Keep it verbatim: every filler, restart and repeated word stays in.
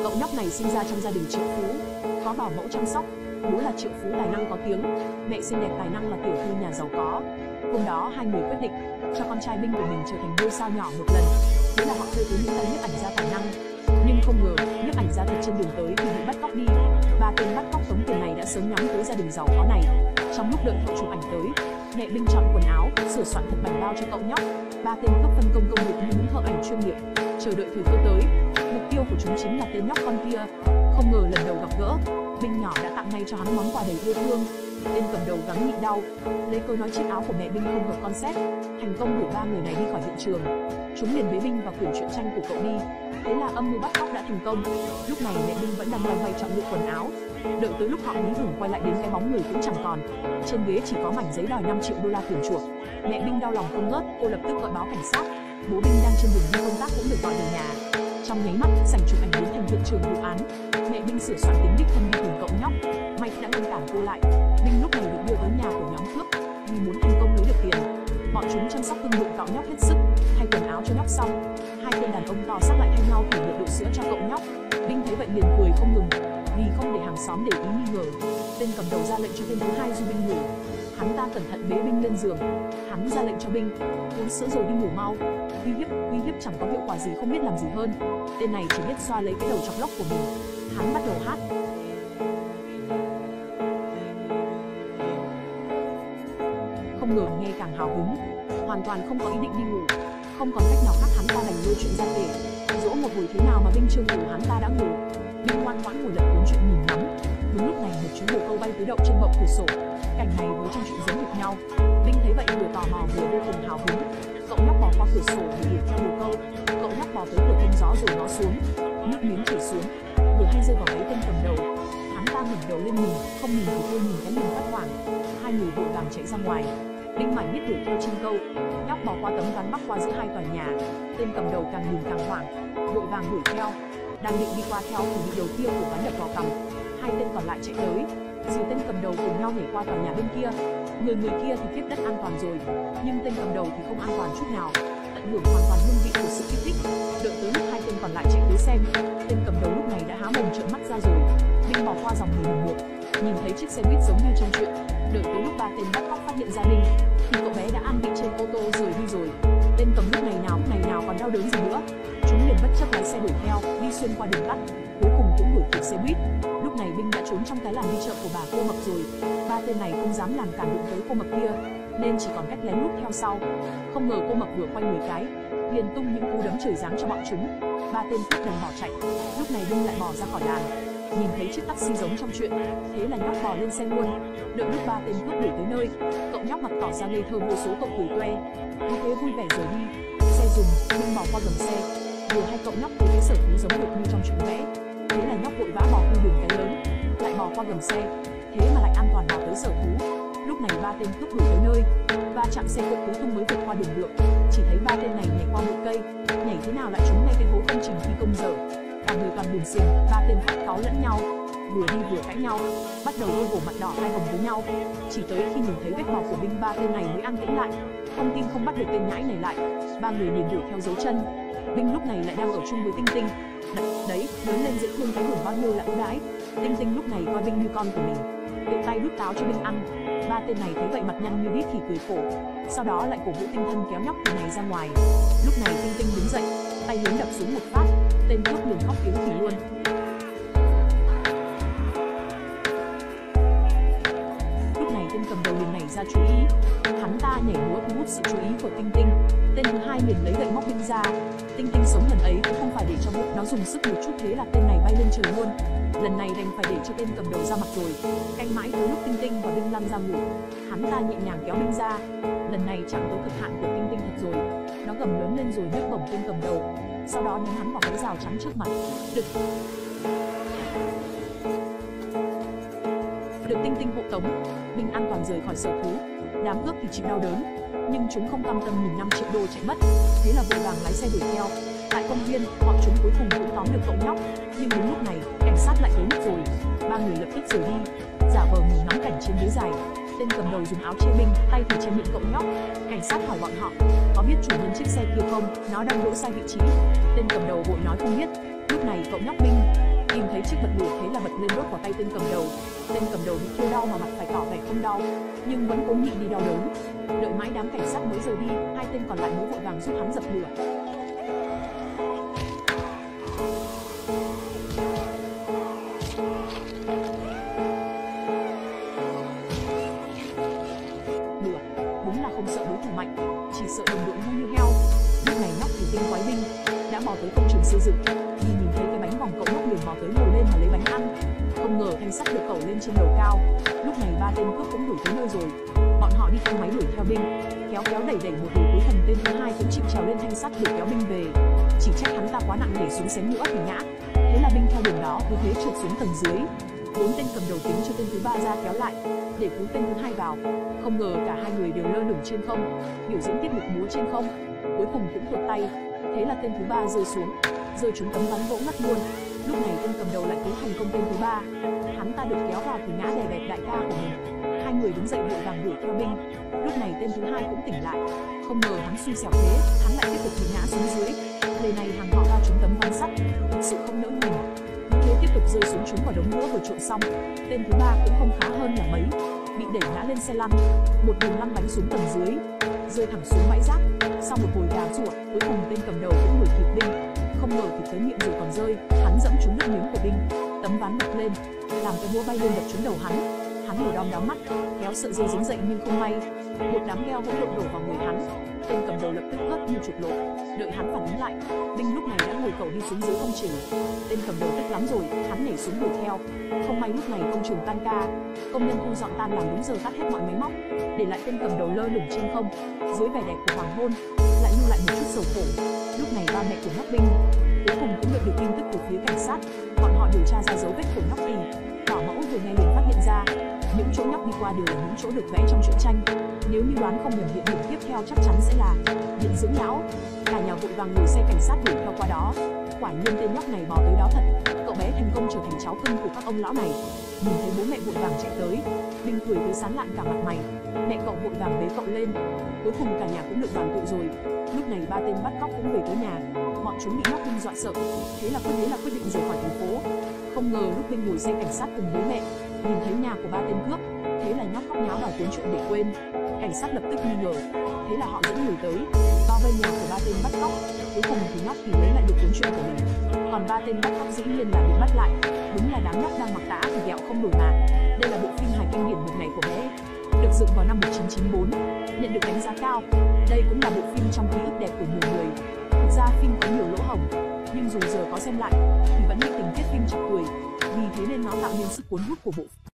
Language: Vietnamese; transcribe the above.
Cậu nhóc này sinh ra trong gia đình triệu phú, có bảo mẫu chăm sóc. Bố là triệu phú tài năng có tiếng, mẹ xinh đẹp tài năng là tiểu thư nhà giàu có. Hôm đó hai người quyết định cho con trai Binh của mình trở thành ngôi sao nhỏ một lần. Thế là họ thuê tới những tay nhiếp ảnh gia tài năng. Nhưng không ngờ, nhiếp ảnh gia thật trên đường tới thì bị bắt cóc đi. Ba tên bắt cóc tống tiền này đã sớm nhắm tới gia đình giàu có này. Trong lúc đợi thợ chụp ảnh tới, mẹ Binh chọn quần áo, sửa soạn thật bảnh bao cho cậu nhóc. Ba tên cướp phân công công việc như những thợ ảnh chuyên nghiệp, chờ đợi thời cơ tới. Mục tiêu của chúng chính là tên nhóc con kia. Không ngờ lần đầu gặp gỡ, Binh nhỏ đã tặng ngay cho hắn món quà đầy yêu thương. Tên cầm đầu gắng nhịn đau, lấy cớ nói chiếc áo của mẹ Binh không hợp concept, thành công đuổi ba người này đi khỏi hiện trường. Chúng liền bế Binh và quyển truyện tranh của cậu đi. Thế là âm mưu bắt cóc đã thành công. Lúc này mẹ Binh vẫn đang loay hoay chọn lựa quần áo. Đợi tới lúc họ lý hưởng quay lại đến cái bóng người cũng chẳng còn. Trên ghế chỉ có mảnh giấy đòi năm triệu đô la tiền chuộc. Mẹ Binh đau lòng không ngớt, cô lập tức gọi báo cảnh sát. Bố Binh đang trên đường đi công tác cũng được gọi về nhà. Trong nháy mắt, sảnh chụp ảnh biến thành hiện trường vụ án. Mẹ Binh sửa soạn tính đích thân đi tìm cậu nhóc. May đã ngăn cản cô lại. Binh lúc này được đưa tới nhà của nhóm cướp vì muốn thành công lấy được tiền. Bọn chúng chăm sóc thương lượng cậu nhóc hết sức, thay quần áo cho nhóc xong, hai tên đàn ông to xác lại thay nhau thử nghiệm độ sữa cho cậu nhóc. Binh thấy vậy liền cười không ngừng, vì không để hàng xóm để ý nghi ngờ. Tên cầm đầu ra lệnh cho tên thứ hai du Binh ngủ. Hắn ta cẩn thận bế Binh lên giường. Hắn ra lệnh cho Binh uống sữa rồi đi ngủ mau. Uy hiếp, uy hiếp chẳng có hiệu quả gì, không biết làm gì hơn. Tên này chỉ biết xoa lấy cái đầu chọc lóc của mình. Hắn bắt đầu hát. Không ngờ nghe càng hào hứng, hoàn toàn không có ý định đi ngủ. Không còn cách nào khác, hắn ta đành lôi chuyện ra kể. Dỗ một hồi thế nào mà Binh chưa ngủ hắn ta đã ngủ. Binh ngoan ngoãn ngồi lật cuốn chuyện nhìn ngắm. Đúng lúc này một chú bồ câu bay tứ đậu trên bậu cửa sổ. Cảnh này với trong chuyện giống hệt nhau. Binh thấy vậy vừa tò mò vừa vô cùng hào hứng. Cậu nhóc bò qua cửa sổ để đuổi theo bồ câu. Cậu nhóc bò tới cửa thông gió rồi nó xuống. Nước miếng chảy xuống, vừa hay rơi vào gáy tên cầm đầu. Hắn ta ngẩng đầu lên nhìn, không nhìn thì tôi nhìn cái nhìn phát hoảng. Hai người vội vàng chạy ra ngoài. Binh mải miết đuổi theo chim câu. Nhóc bò qua tấm ván bắc qua giữa hai tòa nhà. Tên cầm đầu càng nhìn càng hoảng, vội vàng đuổi theo. Đang định đi qua theo thì bị đầu kia của ván đập vào cằm. Hai tên còn lại chạy tới, dìu tên cầm đầu cùng nhau nhảy qua tòa nhà bên kia. Người người kia thì tiếp đất an toàn rồi, nhưng tên cầm đầu thì không an toàn chút nào, tận hưởng hoàn toàn hương vị của sự kích thích. Đợi tới lúc hai tên còn lại chạy tới xem, tên cầm đầu lúc này đã há mồm trợn mắt ra rồi. Binh bỏ qua dòng người mùng một, nhìn thấy chiếc xe buýt giống như trong chuyện. Đợi tới lúc ba tên bắt cóc phát hiện ra Binh, thì cậu bé đã an vị trên ô tô rời đi rồi. Tên cầm lúc này nào ngày nào còn đau đớn gì nữa. Chúng liền bất chấp lái xe đuổi theo, đi xuyên qua đường tắt, cuối cùng cũng đuổi kịp xe buýt. Lúc này Binh đã trốn trong cái làn đi chợ của bà cô mập rồi. Ba tên này không dám làm cản đụng tới cô mập kia, nên chỉ còn cách lén lút theo sau. Không ngờ cô mập vừa quay người cái, liền tung những cú đấm trời giáng cho bọn chúng. Ba tên cướp đành bỏ chạy. Lúc này Binh lại bò ra khỏi làn, nhìn thấy chiếc taxi giống trong chuyện, thế là nhóc bò lên xe luôn. Đợi lúc ba tên cướp đuổi tới nơi, cậu nhóc mặt tỏ ra ngây thơ vô số cậu cười toe, cứ thế vui vẻ rời đi. Xe dừng, Binh bò qua gầm xe. Vừa hay cậu nhóc thấy cái sở thú giống hệt như trong chuyện vẽ, thế là nhóc vội vã bỏ qua đường cái lớn, lại bò qua gầm xe, thế mà lại an toàn bò tới sở thú. Lúc này ba tên cướp đuổi tới nơi, va chạm xe cộ cuối cùng mới vượt qua đường được. Chỉ thấy ba tên này nhảy qua một cây, nhảy thế nào lại trúng ngay cái hố công trình thi công dở. Cả người toàn buồn xỉn, ba tên phát cáu lẫn nhau, vừa đi vừa cãi nhau, bắt đầu đôi vồ mặt đỏ hai hồng với nhau. Chỉ tới khi nhìn thấy vết bò của Binh, ba tên này mới an tĩnh lại. Không tin không bắt được tên nhãi này lại, ba người liền đuổi theo dấu chân. Binh lúc này lại đang ở chung với Tinh Tinh. Đấy, lớn lên dễ thương cái hưởng bao nhiêu là ưu đãi. Tinh Tinh lúc này coi Binh như con của mình, tự tay đút táo cho Binh ăn. Ba tên này thấy vậy mặt nhăn như đít thì cười khổ, sau đó lại cổ vũ tinh thần kéo nhóc từ này ra ngoài. Lúc này Tinh Tinh đứng dậy, tay lớn đập xuống một phát, tên cướp liền khóc tiếng thì luôn. Lúc này tên cầm đầu liền nảy ra chú ý, hắn ta nhảy múa thu hút sự chú ý của Tinh Tinh. Tên thứ hai liền lấy gậy móc Binh ra. Tinh Tinh sống lần ấy cũng không phải để cho bụng nó dùng sức một chút, thế là tên này bay lên trời luôn. Lần này đành phải để cho tên cầm đầu ra mặt rồi. Canh mãi tới lúc Tinh Tinh và Binh lăn ra ngủ, hắn ta nhẹ nhàng kéo Binh ra. Lần này chạm tới cực hạn của Tinh Tinh thật rồi, nó gầm lớn lên rồi nhấc bổng tên cầm đầu, sau đó nhấn hắn vào cái rào chắn trước mặt. Được, được Tinh Tinh hộ tống, Binh an toàn rời khỏi sở thú. Đám cướp thì chịu đau đớn, nhưng chúng không cam tâm nhìn năm triệu đô chạy mất, thế là vội vàng lái xe đuổi theo. Tại công viên, bọn chúng cuối cùng cũng tóm được cậu nhóc, nhưng đúng lúc này, cảnh sát lại tới mất rồi. Ba người lập tức rời đi, giả vờ ngủ ngắm cảnh trên ghế dài. Tên cầm đầu dùng áo che Binh, tay thì che miệng cậu nhóc. Cảnh sát hỏi bọn họ, có biết chủ nhân chiếc xe kia không? Nó đang đỗ sai vị trí. Tên cầm đầu vội nói không biết. Lúc này cậu nhóc Binh Tìm thấy chiếc bật lửa thế là bật lên đốt vào tay tên cầm đầu. Tên cầm đầu bị thiêu đau mà mặt phải tỏ vẻ không đau, nhưng vẫn cố nhịn đi đau đớn. Đợi mãi đám cảnh sát mới rời đi, hai tên còn lại mới vội vàng giúp hắn dập lửa. Lửa, đúng là không sợ đối thủ mạnh, chỉ sợ đồng đội ngu như heo. Lúc này nhóc thủy tinh quái binh đã mò tới công trường xây dựng, vì nhìn thấy cái bánh vòng cậu nhóc liền mò tới ngồi lên mà lấy bánh ăn. Không ngờ thanh sắt được cẩu lên trên đầu cao. Lúc này ba tên cướp cũng đuổi tới nơi rồi. Bọn họ đi thang máy đuổi theo binh, kéo kéo đẩy đẩy một hồi cuối cùng tên thứ hai cũng chịu trèo lên thanh sắt để kéo binh về. Chỉ trách hắn ta quá nặng nhảy xuống xém nữa thì ngã. Thế là binh theo đường đó cứ thế trượt xuống tầng dưới. Bốn tên cầm đầu tính cho tên thứ ba ra kéo lại để cứu tên thứ hai vào. Không ngờ cả hai người đều lơ lửng trên không, biểu diễn tiết mục múa trên không. Cuối cùng cũng tuột tay. Thế là tên thứ ba rơi xuống, rơi trúng tấm ván gỗ ngất luôn. Lúc này tên cầm đầu lại cứu thành công tên thứ ba. Hắn ta được kéo vào thì ngã đè bẹp đại ca của mình. Hai người đứng dậy vội vàng đuổi theo binh. Lúc này tên thứ hai cũng tỉnh lại. Không ngờ hắn xui xẻo thế, hắn lại tiếp tục bị ngã xuống dưới. Lần này hàng họ va trúng tấm ván sắt, thực sự không nỡ nhìn. Cứ thế tiếp tục rơi xuống trúng vào đống nữa vừa trộn xong. Tên thứ ba cũng không khá hơn là mấy, bị đẩy ngã lên xe lăn, một đường lăn bánh xuống tầng dưới, rơi thẳng xuống bãi rác. Sau một hồi đá giụa, cuối cùng tên cầm đầu cũng đuổi kịp binh. Không ngờ thì tới miệng rồi còn rơi, hắn dẫm trúng nước miếng của binh, tấm ván bật lên, làm cái búa bay lên đập trúng đầu hắn. Hắn nổi đom đóm mắt, kéo sợi dây dính dậy nhưng không may, một đám keo hỗn độn đổ vào người hắn. Tên cầm đầu lập tức hất như chuột lộ. Đợi hắn phản ứng lại, binh lúc này đã ngồi cẩu đi xuống dưới công trình. Tên cầm đầu tức lắm rồi, hắn nhảy xuống đuổi theo. Không may lúc này công trường tan ca, công nhân thu dọn tan làm đúng giờ tắt hết mọi máy móc, để lại tên cầm đầu lơ lửng trên không. Dưới vẻ đẹp của hoàng hôn, lại lưu lại một chút sầu khổ. Lúc này ba mẹ của nhóc binh cuối cùng cũng nhận được tin tức từ phía cảnh sát. Bọn họ điều tra ra dấu vết của nhóc thì bảo mẫu vừa nghe liền phát hiện ra những chỗ nhóc đi qua đều là những chỗ được vẽ trong truyện tranh. Nếu như đoán không nhầm, địa điểm tiếp theo chắc chắn sẽ là viện dưỡng lão. Cả nhà vội vàng ngồi xe cảnh sát đuổi theo qua đó. Quả nhiên tên nhóc này bò tới đó thật, cậu bé thành công trở thành cháu cưng của các ông lão này. Nhìn thấy bố mẹ vội vàng chạy tới, binh cười tới sán lạn cả mặt mày. Mẹ cậu vội vàng bế cậu lên. Cuối cùng cả nhà cũng được đoàn tụ rồi. Lúc này ba tên bắt cóc cũng về tới nhà. Bọn chúng bị nhóc binh dọa sợ, thế là quyết thế là quyết định rời khỏi thành phố. Không ngờ lúc binh ngồi xe cảnh sát cùng bố mẹ, nhìn thấy nhà của ba tên cướp, thế là nhóc khóc nháo đòi cuốn chuyện để quên. Cảnh sát lập tức nghi ngờ, thế là họ dẫn người tới bao vây nhà của ba tên bắt cóc. Cuối cùng thì nhóc thì lấy lại được cuốn chuyện của mình, còn ba tên bắt cóc dĩ nhiên là bị bắt lại. Đúng là đám nhóc đang mặc tã thì ghẹo không đổi mà. Đây là bộ phim hài kinh điển một ngày của bé, được dựng vào năm một nghìn chín trăm chín mươi bốn, nhận được đánh giá cao. Đây cũng là bộ phim trong ký ức đẹp của nhiều người. Thực ra phim có nhiều lỗ hổng, nhưng dù giờ có xem lại thì vẫn bị tình tiết phim chọc cười. Vì thế nên nó tạo nên sức cuốn hút của bộ